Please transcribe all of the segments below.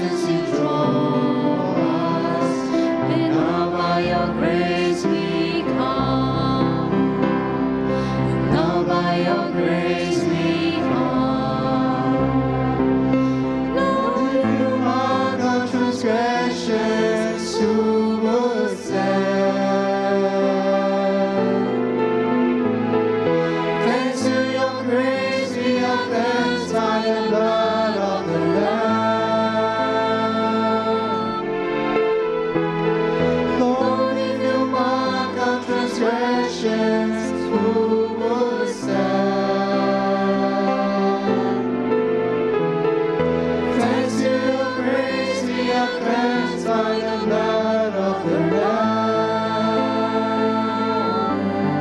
presence you draw us, and now by your grace we come, and now by your grace we come. Lord, if you mark our transgressions, who would stand? Thanks to your grace we are cleansed by the blood of the Lamb. Lord, if you mark our transgressions, who would stand? Thanks to your grace we are cleansed by the blood of the Lamb.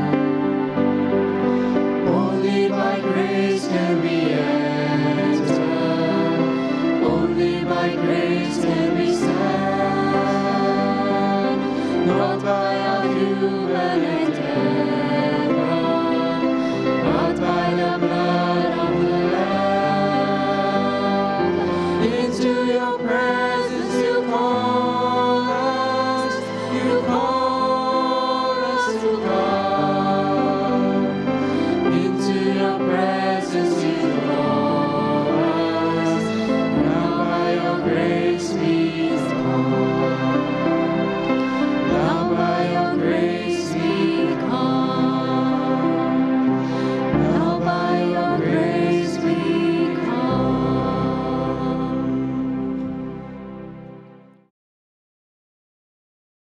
Only by grace can we enter, only by grace can we stand, not by our human